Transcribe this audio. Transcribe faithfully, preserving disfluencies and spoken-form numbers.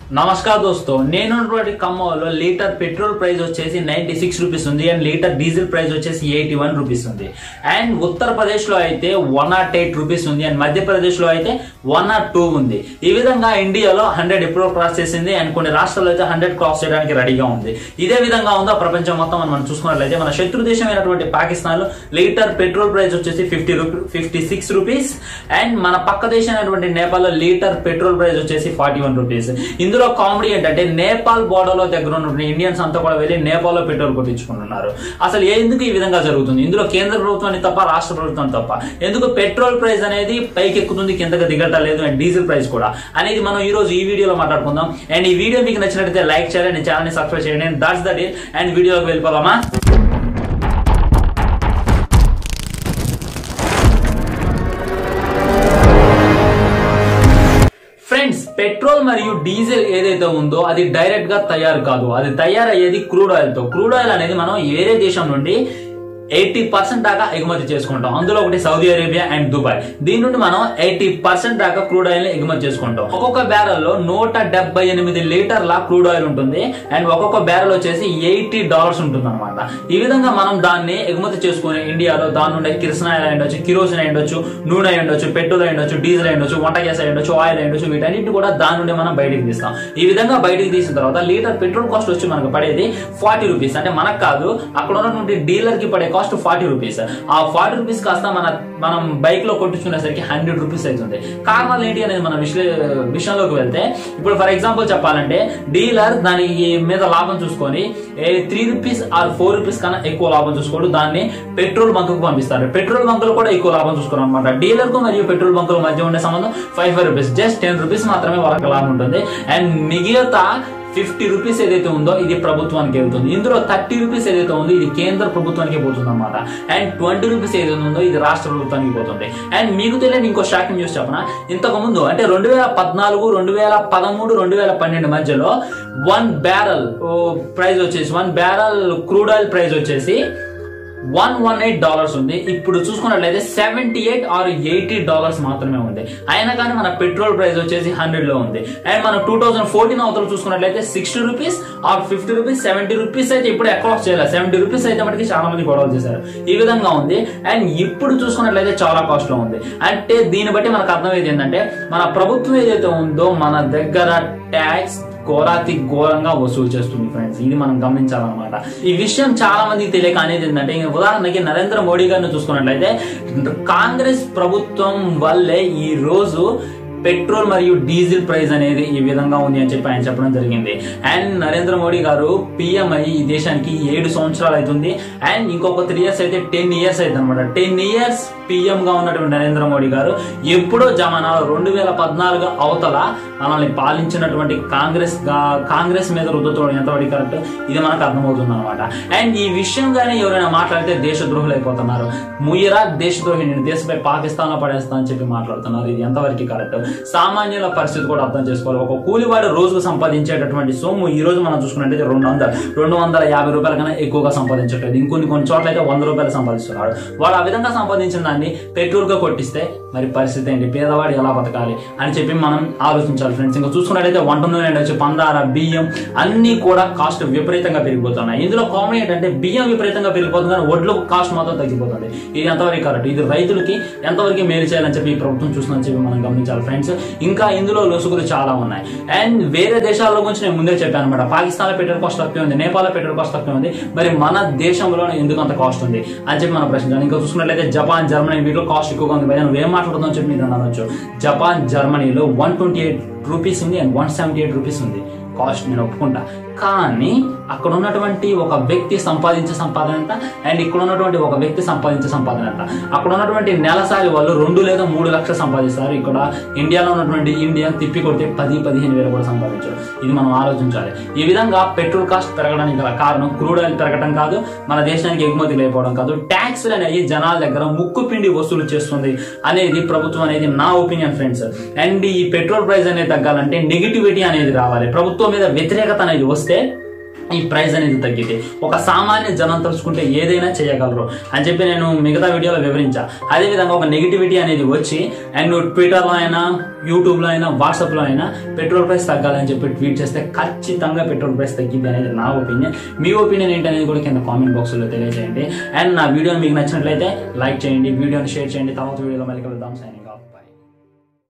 नमस्कार दोस्तों నేను ఖమ్మంలో లీటర్ పెట్రోల్ ప్రైస్ వచ్చేసి నైంటీ సిక్స్ రూపీస్ ఉంది అండ్ లీటర్ డీజిల్ ప్రైస్ వచ్చేసి ఎయిటీ వన్ రూపీస్ ఉంది అండ్ ఉత్తరప్రదేశ్ లో అయితే వన్ నాట్ ఎయిట్ రూపీస్ ఉంది అండ్ మధ్యప్రదేశ్ లో అయితే వన్ నాట్ టూ ఉంది। ఈ విధంగా ఇండియాలో హండ్రెడ్ ఎప్పుడో క్రాస్ చేసింది అండ్ కొన్ని రాష్ట్రాల్లో అయితే హండ్రెడ్ క్రాస్ చేయడానికి రెడీగా ఉంది। ఇదే విధంగా ఉందో ప్రపంచం మొత్తం మనం చూసుకున్నట్లయితే మన శత్రు దేశమైనటువంటి పాకిస్తాన్ లో లీటర్ పెట్రోల్ ప్రైస్ వచ్చేసి fifty fifty six rupees and మన పక్క దేశమైనటువంటి నేపాల్ లో లీటర్ పెట్రోల్ ప్రైస్ వచ్చేసి ఫార్టీ వన్ రూపీస్। ఇందులో కామెడీ ఏంటంటే నేపాల్ బోర్డర్ లో దగ్గర ఉన్న ఇండియన్స్ అంతా కూడా వెళ్ళి నేపాల్ లో పెట్రోల్ కొట్టించుకుంటున్నారు। అసలు ఎందుకు ఈ విధంగా జరుగుతుంది? ఇందులో కేంద్ర ప్రభుత్వాన్ని తప్ప రాష్ట్ర ప్రభుత్వం తప్ప ఎందుకు పెట్రోల్ ప్రైస్ అనేది పైకి ఎక్కుతుంది కిందకి దిగటలేదు అండ్ డీజిల్ ప్రైస్ కూడా అనేది మనం ఈ రోజు ఈ వీడియోలో మాట్లాడుకుందాం। అండ్ ఈ వీడియో మీకు నచ్చినట్లయితే లైక్ చేయండి, ఛానల్ ని సబ్స్క్రైబ్ చేయండి। దట్స్ ద డీల్ అండ్ వీడియోకి వెళ్ళిపోదామా? ఫ్రెండ్స్, పెట్రోల్ మరియు డీజిల్ ఏదైతే ఉందో అది డైరెక్ట్ గా తయారు కాదు, అది తయారయ్యేది క్రూడ్ ఆయిల్ తో। క్రూడ్ ఆయిల్ అనేది మనం వేరే దేశం నుండి ఎయిటీ పర్సెంట్ దాకా ఎగుమతి చేసుకుంటాం। అందులో ఒకటి సౌదీ అరేబియా అండ్ దుబాయ్। దీని నుండి మనం ఎయిటీ పర్సెంట్ దాకా క్రూడ్ ఆయిల్ ని ఎగుమతి చేసుకుంటాం। ఒక్కొక్క బ్యారెల్ లో నూట డెబ్బై ఎనిమిది లీటర్ల క్రూడ్ ఆయిల్ ఉంటుంది అండ్ ఒక్కొక్క బ్యారెల్ వచ్చేసి ఎయిటీ డాలర్స్ ఉంటుంది అనమాట। ఈ విధంగా మనం దాన్ని ఎగుమతి చేసుకుని ఇండియాలో దాని నుండి కిరసన ఆయిల్ అయ్యొచ్చు, కిరోసిన్ అయ్యొచ్చు, నూనె అయ్యొచ్చు, పెట్రోల్ అయ్యొచ్చు, డీజిల్ అయ్యొచ్చు, వంట గ్యాస్ అయ్యొచ్చు, ఆయిల్ అయ్యొచ్చు, వీటన్నిటి కూడా దాని నుండి మనం బయటికి తీస్తాం। ఈ విధంగా బయటికి తీసిన తర్వాత లీటర్ పెట్రోల్ కాస్ట్ వచ్చి మనకు పడేది ఫార్టీ రూపీస్। అంటే మనకు కాదు, అక్కడ ఉన్నటువంటి డీలర్ కి పడే కాస్ట్ ఫార్టీ రూపీస్। ఆ ఫార్టీ రూపీస్ కాస్త మన మనం బైక్ లో కొట్టించుకునేసరికి హండ్రెడ్ రూపీస్ అవుతుంది। కారణాలు ఏంటి అనేది మన విషయంలోకి వెళ్తే, ఇప్పుడు ఫర్ ఎగ్జాంపుల్ చెప్పాలంటే డీలర్ దాని మీద లాభం చూసుకొని three rupees or four rupees కన్నా ఎక్కువ లాభం చూసుకోడు, దాన్ని పెట్రోల్ బంక్ కు పంపిస్తారు। పెట్రోల్ బంకులు కూడా ఎక్కువ లాభం చూసుకోరు అనమాట। డీలర్ కు మరియు పెట్రోల్ బంకుల మధ్య ఉండే సంబంధం five five rupees, just ten rupees మాత్రమే వాళ్ళకి లాభం ఉంటుంది అండ్ మిగతా ఫిఫ్టీ రూపీస్ ఏదైతే ఉందో ఇది ప్రభుత్వానికి వెళ్తుంది। ఇందులో థర్టీ రూపీస్ ఏదైతే ఉందో ఇది కేంద్ర ప్రభుత్వానికి పోతుంది అనమాట అండ్ ట్వంటీ రూపీస్ ఏదైతే ఉందో ఇది రాష్ట్ర ప్రభుత్వానికి పోతుంది। అండ్ మీకు తెలియని ఇంకో షాకింగ్ న్యూస్ చెప్పనా, ఇంతకు ముందు అంటే రెండు వేల పద్నాలుగు రెండు వేల పదమూడు రెండు వేల పన్నెండు మధ్యలో వన్ బ్యారల్ ప్రైస్ వచ్చేసి one barrel crude oil price వచ్చేసి వన్ వన్ ఎయిట్ డాలర్స్ ఉంది। ఇప్పుడు చూసుకున్నట్లయితే seventy eight or eighty dollars మాత్రమే ఉంది। అయినా కానీ మన పెట్రోల్ ప్రైస్ వచ్చేసి హండ్రెడ్ లో ఉంది అండ్ మనం టూ థౌసండ్ ఫోర్టీన్ అవతల చూసుకున్నట్లయితే sixty rupees or fifty rupees seventy rupees అయితే ఇప్పుడు అక్రాస్ చేయాలి, సెవెంటీ రూపీస్ అయితే మనకి చాలా మంది గొడవలు చేశారు। ఈ విధంగా ఉంది అండ్ ఇప్పుడు చూసుకున్నట్లయితే చాలా కాస్ట్ లో ఉంది। అంటే దీన్ని బట్టి మనకు అర్థమయ్యేది ఏంటంటే మన ప్రభుత్వం ఏదైతే ఉందో మన దగ్గర ట్యాక్స్ ఘోరాతి ఘోరంగా వసూలు చేస్తుంది ఫ్రెండ్స్, ఇది మనం గమనించాలన్నమాట। ఈ విషయం చాలా మందికి తెలియక అనేది ఏంటంటే, ఉదాహరణకి నరేంద్ర మోడీ గారిని చూసుకున్నట్లయితే కాంగ్రెస్ ప్రభుత్వం వల్లే ఈ రోజు పెట్రోల్ మరియు డీజిల్ ప్రైస్ అనేది ఈ విధంగా ఉంది అని చెప్పి ఆయన చెప్పడం జరిగింది। అండ్ నరేంద్ర మోడీ గారు పిఎం అయ్యి ఈ దేశానికి ఏడు సంవత్సరాలు అవుతుంది అండ్ ఇంకొక త్రీ ఇయర్స్ అయితే టెన్ ఇయర్స్ అవుతుంది అనమాట। టెన్ ఇయర్స్ పిఎం గా ఉన్నటువంటి నరేంద్ర మోడీ గారు ఎప్పుడో జమానాలో రెండు వేల పద్నాలుగు అవతల మనల్ని పాలించినటువంటి కాంగ్రెస్ కాంగ్రెస్ మీద రుద్దుతో ఎంతవరకు కరెక్ట్ ఇది మనకు అర్థమవుతుంది అనమాట। అండ్ ఈ విషయం గానీ ఎవరైనా మాట్లాడితే దేశద్రోహులు అయిపోతున్నారు। ముయ్యరా దేశద్రోహి, నేను దేశపై పాకిస్తాన్ లో పడేస్తా అని చెప్పి మాట్లాడుతున్నారు, ఇది ఎంతవరకు కరెక్ట్? సామాన్యుల పరిస్థితి కూడా అర్థం చేసుకోవాలి। ఒక కూలివాడు రోజుకు సంపాదించేటటువంటి సొమ్ము ఈ రోజు మనం చూసుకున్నట్లయితే రెండు వందల రెండు వందల యాభై రూపాయల కన్నా ఎక్కువగా సంపాదించట్లేదు, ఇంకొన్ని కొన్ని చోట్ల అయితే వంద రూపాయలు సంపాదిస్తున్నాడు। వాడు ఆ విధంగా సంపాదించిన దాన్ని పెట్రోల్ గా కొట్టిస్తే మరి పరిస్థితి ఏంటి? పేదవాడు ఎలా బతకాలి అని చెప్పి మనం ఆలోచించాలి ఫ్రెండ్స్। ఇంకా చూసుకున్నట్లయితే వంట నూనె వచ్చి పందార బియ్యం అన్ని కూడా కాస్ట్ విపరీతంగా పెరిగిపోతున్నాయి। ఇందులో కామన్ ఏంటంటే బియ్యం విపరీతంగా పెరిగిపోతుంది కానీ వడ్లు కాస్ట్ మాత్రం తగ్గిపోతుంది, ఇది ఎంతవరకు కరెక్ట్? ఇది రైతులకి ఎంతవరకు మేలు చేయాలని చెప్పి ఈ ప్రభుత్వం చూస్తుందని చెప్పి మనం గమనించాలి ఫ్రెండ్స్। ఇంకా ఇందులో లొసుగులు చాలా ఉన్నాయి అండ్ వేరే దేశాల గురించి నేను ముందే చెప్పాను అనమాట। పాకిస్తాన్ లో పెట్రోల్ కాస్ట్ తక్కువ ఉంది, నేపాల్ లో పెట్రోల్ కాస్ట్ తక్కువ ఉంది, మరి మన దేశంలో ఎందుకు అంత కాస్ట్ ఉంది అని చెప్పి మనం ప్రశ్నించాలి। ఇంకా చూసుకున్నట్లయితే జపాన్, జర్మనీ వీటిలో కాస్ట్ ఎక్కువగా ఉంది, నువ్వు ఏం మాట్లాడుతుందో చెప్పి మీరు అనవచ్చు। జపాన్, జర్మనీలో వన్ ట్వంటీ ఎయిట్ రూపీస్ ఉంది and one seventy eight rupees ఉంది కాస్ట్, నేను ఒప్పుకుంటా। కానీ అక్కడ ఉన్నటువంటి ఒక వ్యక్తి సంపాదించే సంపాదన ఎంత అండ్ ఇక్కడ ఉన్నటువంటి ఒక వ్యక్తి సంపాదించే సంపాదన ఎంత? అక్కడ ఉన్నటువంటి నెలసారి వాళ్ళు రెండు లేదా మూడు లక్షలు సంపాదిస్తారు, ఇక్కడ ఇండియాలో ఉన్నటువంటి ఇండియా తిప్పి కొడితే పది పదిహేను వేలు కూడా సంపాదించారు, ఇది మనం ఆలోచించాలి। ఈ విధంగా పెట్రోల్ కాస్ట్ పెరగడానికి గల కారణం క్రూడ్ ఆయిల్ పెరగడం కాదు, మన దేశానికి ఎగుమతి లేకపోవడం కాదు, ట్యాక్స్లు అనేవి జనాల దగ్గర ముక్కు పిండి వసూలు చేస్తుంది అనేది ప్రభుత్వం అనేది నా ఒపీనియన్ ఫ్రెండ్స్। అండ్ ఈ పెట్రోల్ ప్రైస్ అనేది తగ్గాలంటే నెగిటివిటీ అనేది రావాలి, ప్రభుత్వం మీద వ్యతిరేకత అనేది వస్తే ఈ ప్రైస్ అనేది తగ్గితే ఒక సామాన్య జనం తలుచుకుంటే ఏదైనా చేయగలరు అని చెప్పి నేను మిగతా వీడియోలో వివరించా. అదేవిధంగా ఒక నెగిటివిటీ అనేది వచ్చి అండ్ ట్విట్టర్లో అయినా యూట్యూబ్లో అయినా వాట్సాప్లో అయినా పెట్రోల్ ప్రైస్ తగ్గాలని చెప్పి ట్వీట్ చేస్తే ఖచ్చితంగా పెట్రోల్ ప్రైస్ తగ్గింది అనేది నా ఒపీనియన్. మీ ఒపీనియన్ ఏంటనేది కూడా కింద కామెంట్ బాక్స్లో తెలియజేయండి. అండ్ నా వీడియో మీకు నచ్చినట్లయితే లైక్ చేయండి, వీడియోని షేర్ చేయండి. తర్వాత వీడియోలో మళ్ళీ కలుద్దాం. Signing of.